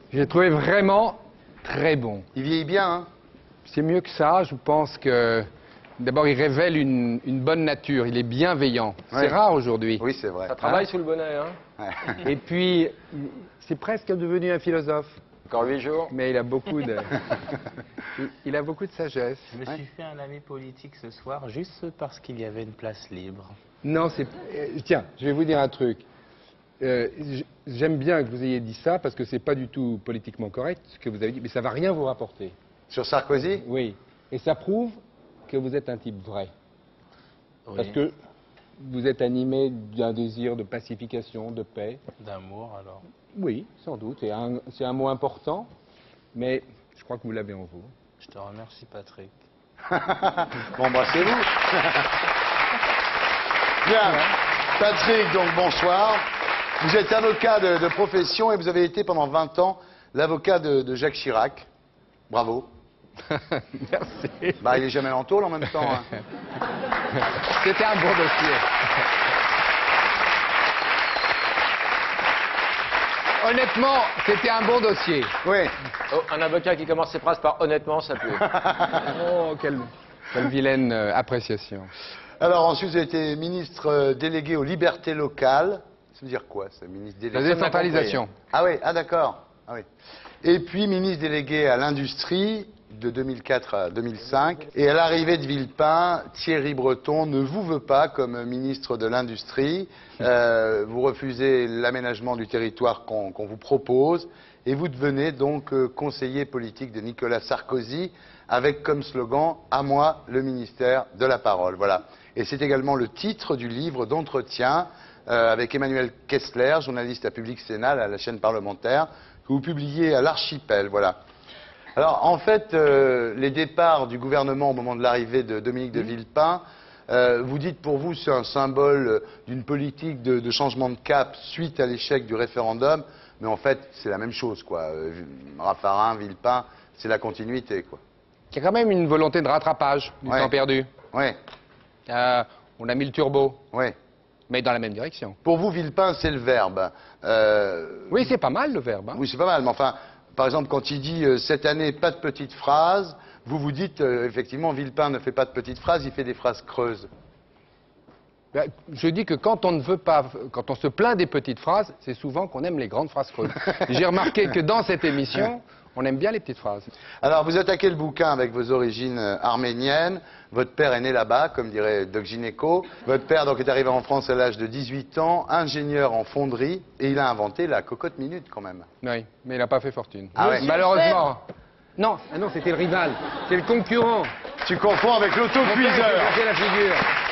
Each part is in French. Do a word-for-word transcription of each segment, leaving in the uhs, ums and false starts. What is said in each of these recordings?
J'ai trouvé vraiment très bon. Il vieillit bien, hein? C'est mieux que ça, je pense que... D'abord, il révèle une, une bonne nature, il est bienveillant. Oui. C'est rare aujourd'hui. Oui, c'est vrai. Ça travaille Hein? sous le bonnet, hein? Ouais. Et puis, c'est presque devenu un philosophe. Encore huit jours. Mais il a beaucoup de... il, il a beaucoup de sagesse. Je me suis fait un ami politique ce soir juste parce qu'il y avait une place libre. Non, c'est... euh, Tiens, je vais vous dire un truc. Euh, j- J'aime bien que vous ayez dit ça, parce que c'est pas du tout politiquement correct, ce que vous avez dit, mais ça va rien vous rapporter. Sur Sarkozy? Oui. Et ça prouve que vous êtes un type vrai. Oui. Parce que vous êtes animé d'un désir de pacification, de paix. D'amour, alors. Oui, sans doute. C'est un, c'est un mot important, mais je crois que vous l'avez en vous. Je te remercie, Patrick. Bon, bah, c'est vous. Bien. Patrick, donc, bonsoir. Vous êtes avocat de, de profession et vous avez été pendant vingt ans l'avocat de, de Jacques Chirac. Bravo. Merci. Bah, il est jamais en tôle en même temps. Hein. C'était un bon dossier. Honnêtement, c'était un bon dossier. Oui. Oh, un avocat qui commence ses phrases par honnêtement, ça pue. Oh, quelle, quelle vilaine euh, appréciation. Alors, ensuite, vous avez été ministre euh, délégué aux libertés locales. Ça veut dire quoi, ça, ministre La délégué? décentralisation. Ah oui, ah d'accord. Ah oui. Et puis, ministre délégué à l'industrie de deux mille quatre à deux mille cinq. Et à l'arrivée de Villepin, Thierry Breton ne vous veut pas comme ministre de l'Industrie. Euh, vous refusez l'aménagement du territoire qu'on qu'on vous propose. Et vous devenez donc euh, conseiller politique de Nicolas Sarkozy, avec comme slogan « À moi le ministère de la parole ». Voilà. Et c'est également le titre du livre d'entretien euh, avec Emmanuel Kessler, journaliste à Public Sénat, à la chaîne parlementaire, que vous publiez à l'Archipel. Voilà. Alors, en fait, euh, les départs du gouvernement au moment de l'arrivée de Dominique de Villepin, euh, vous dites pour vous c'est un symbole d'une politique de, de changement de cap suite à l'échec du référendum, mais en fait, c'est la même chose, quoi. Euh, Raffarin, Villepin, c'est la continuité, quoi. Il y a quand même une volonté de rattrapage du Ouais. temps perdu. Oui, Euh, on a mis le turbo, oui. mais dans la même direction. Pour vous, Villepin, c'est le verbe. Euh, Oui, c'est pas mal le verbe. Hein. Oui, c'est pas mal, mais enfin, par exemple, quand il dit euh, cette année, pas de petites phrases, vous vous dites, euh, effectivement, Villepin ne fait pas de petites phrases, il fait des phrases creuses. Ben, je dis que quand on ne veut pas, quand on se plaint des petites phrases, c'est souvent qu'on aime les grandes phrases creuses. J'ai remarqué que dans cette émission, on aime bien les petites phrases. Alors, vous attaquez le bouquin avec vos origines euh, arméniennes. Votre père est né là-bas, comme dirait Doc Gynéco. Votre père donc, est arrivé en France à l'âge de dix-huit ans, ingénieur en fonderie, et il a inventé la cocotte minute, quand même. Oui, mais il n'a pas fait fortune. Ah ouais. Malheureusement. Non, ah non, c'était le rival. C'est le concurrent. Tu confonds avec Mon père, il s'est l'autocuiseur. cassé la figure.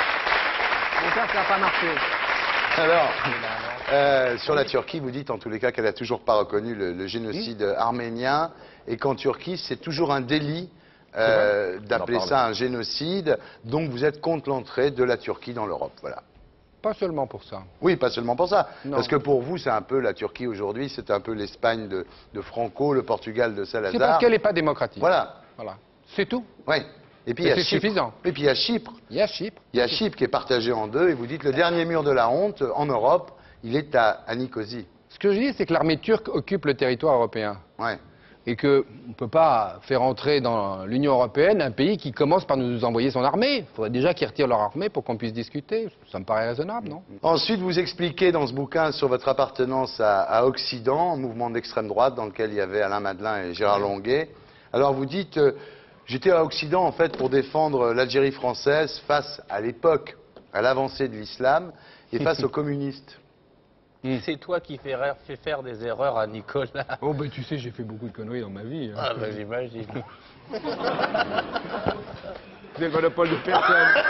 Mon père, ça n'a pas marché. Alors, euh, sur la Turquie, vous dites en tous les cas qu'elle n'a toujours pas reconnu le, le génocide arménien, et qu'en Turquie, c'est toujours un délit euh, d'appeler parle. ça un génocide, donc vous êtes contre l'entrée de la Turquie dans l'Europe, voilà. Pas seulement pour ça. Oui, pas seulement pour ça, Non. parce que pour vous, c'est un peu la Turquie aujourd'hui, c'est un peu l'Espagne de, de Franco, le Portugal de C'est parce Salazar. qu'elle n'est pas démocratique. Voilà, Voilà. C'est tout. oui. Et puis il y Mais a c'est Chypre. suffisant. Et puis il y a Chypre. Il y a Chypre. Il y a Chypre qui est partagé en deux, et vous dites le dernier mur de la honte en Europe, il est à, à Nicosie. Ce que je dis, c'est que l'armée turque occupe le territoire européen. Ouais. Et qu'on ne peut pas faire entrer dans l'Union européenne un pays qui commence par nous envoyer son armée. Il faudrait déjà qu'ils retirent leur armée pour qu'on puisse discuter. Ça me paraît raisonnable, non? Ensuite, vous expliquez dans ce bouquin sur votre appartenance à, à Occident, un mouvement d'extrême droite dans lequel il y avait Alain Madelin et Gérard Longuet. Alors vous dites, euh, j'étais à Occident en fait pour défendre l'Algérie française face à l'époque, à l'avancée de l'islam et face aux communistes. C'est toi qui fais, ra- fais faire des erreurs à Nicolas. Oh, ben tu sais, j'ai fait beaucoup de conneries dans ma vie. hein. Ah, bah, j'imagine. C'est le monopole de personne.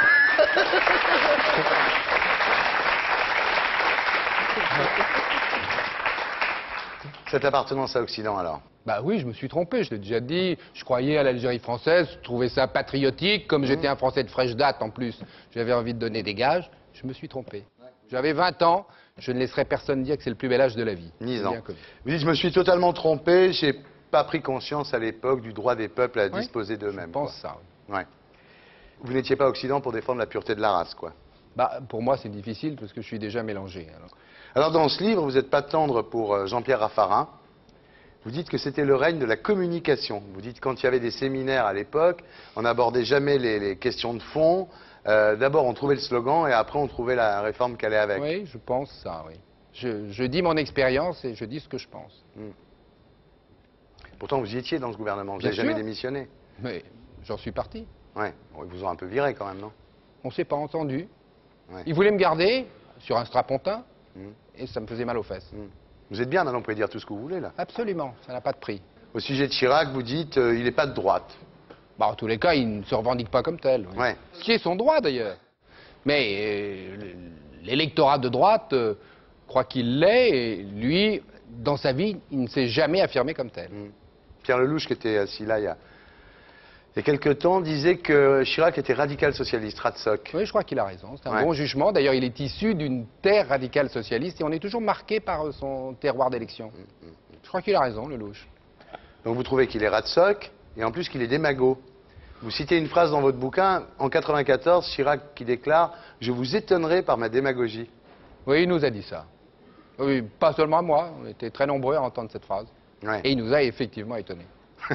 Cette appartenance à Occident alors. Bah oui, je me suis trompé, je l'ai déjà dit. Je croyais à l'Algérie française, je trouvais ça patriotique. Comme j'étais un Français de fraîche date en plus, j'avais envie de donner des gages. Je me suis trompé. J'avais vingt ans, je ne laisserai personne dire que c'est le plus bel âge de la vie. Dix C'est ans. bien connu. Vous dites, je me suis totalement trompé, j'ai pas pris conscience à l'époque du droit des peuples à Oui, disposer Je d'eux-mêmes. pense ça. quoi. Ouais. Vous n'étiez pas à Occident pour défendre la pureté de la race, quoi. Bah, pour moi, c'est difficile parce que je suis déjà mélangé. alors. Alors dans ce livre, vous n'êtes pas tendre pour euh, Jean-Pierre Raffarin. Vous dites que c'était le règne de la communication. Vous dites quand il y avait des séminaires à l'époque, on n'abordait jamais les, les questions de fond. Euh, D'abord, on trouvait le slogan et après, on trouvait la réforme qui allait avec. Oui, je pense ça, oui. Je, je dis mon expérience et je dis ce que je pense. Mmh. Pourtant, vous y étiez dans ce gouvernement. Vous Bien n'avez jamais sûr. démissionné. Mais j'en suis parti. Ouais. Bon, ils vous ont un peu viré quand même, non? On ne s'est pas entendu. Ouais. Ils voulaient me garder sur un strapontin Mmh. et ça me faisait mal aux fesses. Mmh. Vous êtes bien, maintenant, vous pouvez dire tout ce que vous voulez, là. Absolument, ça n'a pas de prix. Au sujet de Chirac, vous dites euh, il n'est pas de droite. Bah, en tous les cas, il ne se revendique pas comme tel. Oui. Ouais. Ce qui est son droit, d'ailleurs. Mais euh, l'électorat de droite euh, croit qu'il l'est, et lui, dans sa vie, il ne s'est jamais affirmé comme tel. Mmh. Pierre Lelouch, qui était assis là il y a, il y a quelque temps, disait que Chirac était radical socialiste, Ratsoc. Oui, je crois qu'il a raison. C'est un Ouais. bon jugement. D'ailleurs, il est issu d'une terre radicale socialiste et on est toujours marqué par euh, son terroir d'élection. Je crois qu'il a raison, Lelouch. Donc vous trouvez qu'il est Ratsoc, et en plus qu'il est démago. Vous citez une phrase dans votre bouquin, en quatre-vingt-quatorze, Chirac qui déclare « Je vous étonnerai par ma démagogie ». Oui, il nous a dit ça. Oui, pas seulement à moi, on était très nombreux à entendre cette phrase. Ouais. Et il nous a effectivement étonnés.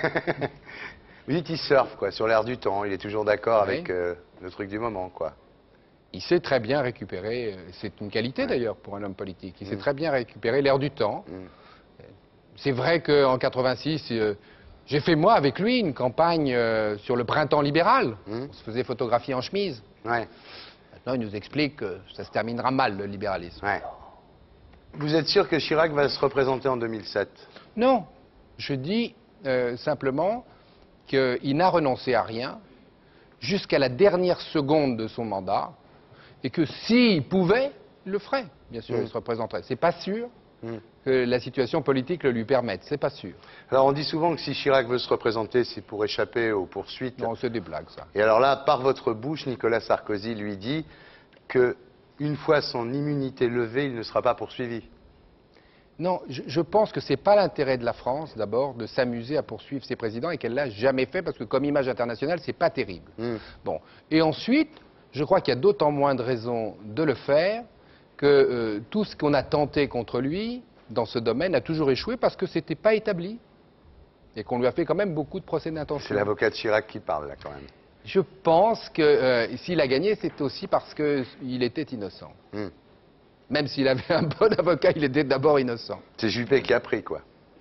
Vous dites il surfe, quoi, sur l'air du temps, il est toujours d'accord Oui. avec euh, le truc du moment, quoi. Il sait très bien récupérer, euh, c'est une qualité d'ailleurs pour un homme politique, il sait très bien récupérer l'air du temps. Mm. C'est vrai qu'en quatre-vingt-six, euh, j'ai fait moi avec lui une campagne euh, sur le printemps libéral. Mm. On se faisait photographier en chemise. Ouais, Maintenant, il nous explique que ça se terminera mal, le libéralisme. ouais. Vous êtes sûr que Chirac va se représenter en deux mille sept? Non, je dis euh, simplement qu'il n'a renoncé à rien jusqu'à la dernière seconde de son mandat et que s'il pouvait, il le ferait. Bien sûr, Mm. il se représenterait. C'est pas sûr Mm. que la situation politique le lui permette. C'est pas sûr. Alors on dit souvent que si Chirac veut se représenter, c'est pour échapper aux poursuites. Non, c'est des blagues, ça. Et alors là, par votre bouche, Nicolas Sarkozy lui dit que une fois son immunité levée, il ne sera pas poursuivi. Non, je, je pense que c'est pas l'intérêt de la France, d'abord, de s'amuser à poursuivre ses présidents et qu'elle l'a jamais fait parce que comme image internationale, c'est pas terrible. Mm. Bon. Et ensuite, je crois qu'il y a d'autant moins de raisons de le faire que euh, tout ce qu'on a tenté contre lui dans ce domaine a toujours échoué parce que c'était pas établi et qu'on lui a fait quand même beaucoup de procès C'est d'intention. l'avocat de Chirac qui parle là quand même. Je pense que euh, s'il a gagné, c'est aussi parce qu'il était innocent. Mm. Même s'il avait un bon avocat, il était d'abord innocent. C'est Juppé qui a pris, quoi.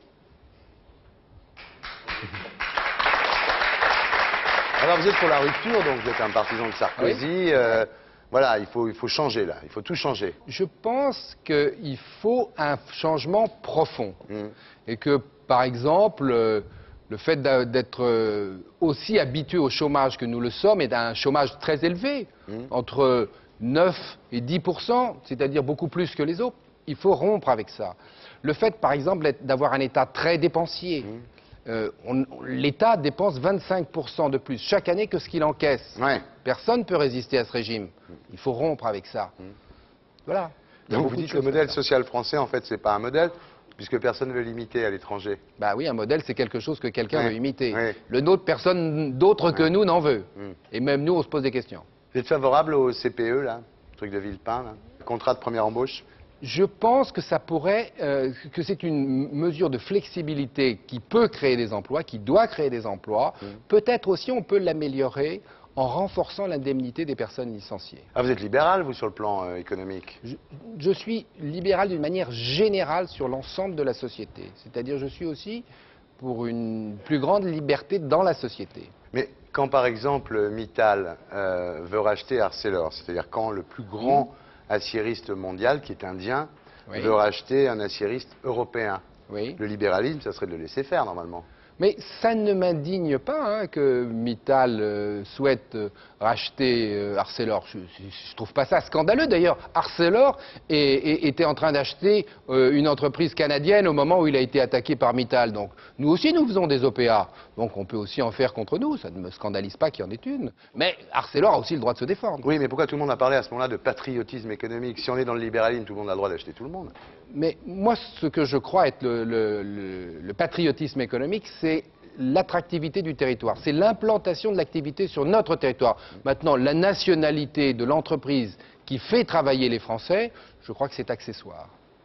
Alors vous êtes pour la rupture, donc vous êtes un partisan de Sarkozy. euh, voilà, il faut, il faut changer là, il faut tout changer. Je pense qu'il faut un changement profond. Mm. Et que, par exemple, euh, le fait d'a- d'être euh, aussi habitué au chômage que nous le sommes, et d'un chômage très élevé, Mm. entre neuf et dix pour cent, c'est-à-dire beaucoup plus que les autres, il faut rompre avec ça. Le fait, par exemple, d'être- d'avoir un État très dépensier, Mm. euh, on- l'État dépense vingt-cinq pour cent de plus chaque année que ce qu'il encaisse. Ouais. Personne ne peut résister à ce régime. Il faut rompre avec ça. Voilà. Il y a Donc beaucoup vous de dites que le choses modèle comme ça. social français, en fait, c'est pas un modèle, puisque personne ne veut l'imiter à l'étranger. Bah oui, un modèle, c'est quelque chose que quelqu'un Ouais, veut imiter. ouais. Le nôtre, personne d'autre que nous n'en veut. Mm. Et même nous, on se pose des questions. Vous êtes favorable au C P E, là, le truc de Villepin, là, le contrat de première embauche? Je pense que ça pourrait, euh, que c'est une mesure de flexibilité qui peut créer des emplois, qui doit créer des emplois. Mm. Peut-être aussi on peut l'améliorer en renforçant l'indemnité des personnes licenciées. Ah, vous êtes libéral, vous, sur le plan euh, économique? Je, je suis libéral d'une manière générale sur l'ensemble de la société. C'est-à-dire je suis aussi pour une plus grande liberté dans la société. Mais quand, par exemple, Mittal euh, veut racheter Arcelor, c'est-à-dire quand le plus grand aciériste mondial, qui est indien, Oui. veut racheter un aciériste européen, Oui. le libéralisme, ça serait de le laisser faire, normalement. Mais ça ne m'indigne pas hein, que Mittal euh, souhaite euh, racheter euh, Arcelor. Je ne trouve pas ça scandaleux. D'ailleurs, Arcelor est- est- était en train d'acheter euh, une entreprise canadienne au moment où il a été attaqué par Mittal. Donc, nous aussi, nous faisons des O P A. Donc, on peut aussi en faire contre nous. Ça ne me scandalise pas qu'il y en ait une. Mais Arcelor a aussi le droit de se défendre. Oui, mais pourquoi tout le monde a parlé à ce moment-là de patriotisme économique? Si on est dans le libéralisme, tout le monde a le droit d'acheter tout le monde. Mais moi, ce que je crois être le, le- le- le patriotisme économique, c'est l'attractivité du territoire, c'est l'implantation de l'activité sur notre territoire. Maintenant, la nationalité de l'entreprise qui fait travailler les Français, je crois que c'est accessoire.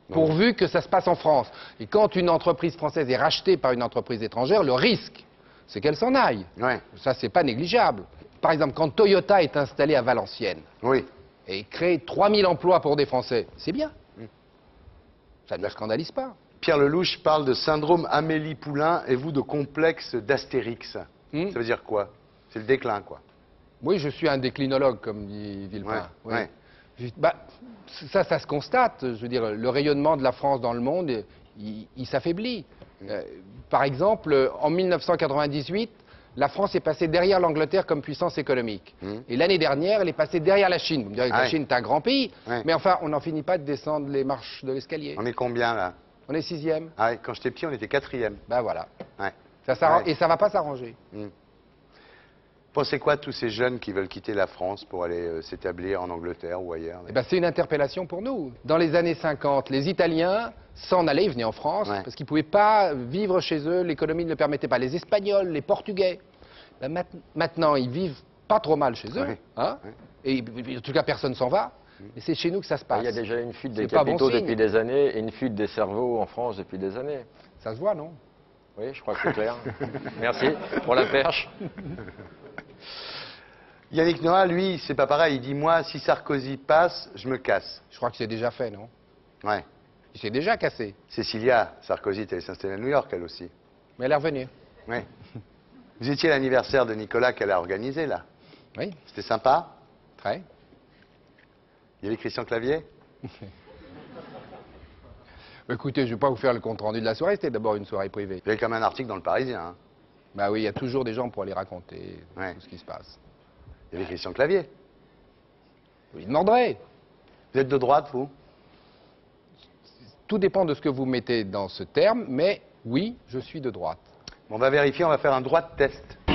pourvu que ça se passe en France. Et quand une entreprise française est rachetée par une entreprise étrangère, le risque, c'est qu'elle s'en aille. Ouais. Ça, c'est pas négligeable. Par exemple, quand Toyota est installé à Valenciennes Oui. et crée trois mille emplois pour des Français, c'est bien. Ça ne me scandalise pas. Pierre Lelouch parle de syndrome Amélie Poulain et vous de complexe d'Astérix. Hmm. Ça veut dire quoi? C'est le déclin, quoi. Oui, je suis un déclinologue, comme dit Villepin. Ouais, ouais. Oui. Bah, ça, ça se constate. Je veux dire, le rayonnement de la France dans le monde, il, il s'affaiblit. Euh, par exemple, en mille neuf cent quatre-vingt-dix-huit, la France est passée derrière l'Angleterre comme puissance économique. Mmh. Et l'année dernière, elle est passée derrière la Chine. Vous me direz que Ah la ouais. Chine est un grand pays, Ouais. mais enfin, on n'en finit pas de descendre les marches de l'escalier. On est combien, là? On est sixième. Ah ouais, quand j'étais petit, on était quatrième. Ben voilà. Ouais. Ça s'arrange- Ouais. Et ça va pas s'arranger. Hmm. Pensez quoi de tous ces jeunes qui veulent quitter la France pour aller euh, s'établir en Angleterre ou ailleurs? Eh ben, c'est une interpellation pour nous. Dans les années cinquante, les Italiens s'en allaient, ils venaient en France, Ouais. parce qu'ils ne pouvaient pas vivre chez eux, l'économie ne le permettait pas. Les Espagnols, les Portugais, ben, mat- maintenant, ils vivent pas trop mal chez eux. Ouais. Hein Ouais. Et en tout cas, personne s'en va. Et c'est chez nous que ça se passe. Il y a déjà une fuite des C'est pas bon capitaux signe. depuis des années et une fuite des cerveaux en France depuis des années. Ça se voit, non? Oui, je crois que c'est clair. Merci pour la perche. Yannick Noah, lui, c'est pas pareil. Il dit, moi, si Sarkozy passe, je me casse. Je crois que c'est déjà fait, non? Ouais. Il s'est déjà cassé. Cécilia Sarkozy est allée s'installer à New York, elle aussi. Mais elle est revenue. Ouais. Vous étiez à l'anniversaire de Nicolas qu'elle a organisé, là. Oui, C'était sympa. très. Il y avait Christian Clavier. Écoutez, je ne vais pas vous faire le compte-rendu de la soirée, c'était d'abord une soirée privée. Il y avait quand même un article dans le Parisien. Hein. Bah oui, il y a toujours des gens pour aller raconter Ouais. tout ce qui se passe. Il y avait Christian Clavier. Vous lui demanderez. Vous êtes de droite, vous? Tout dépend de ce que vous mettez dans ce terme, mais oui, je suis de droite. On va vérifier, on va faire un droit de test.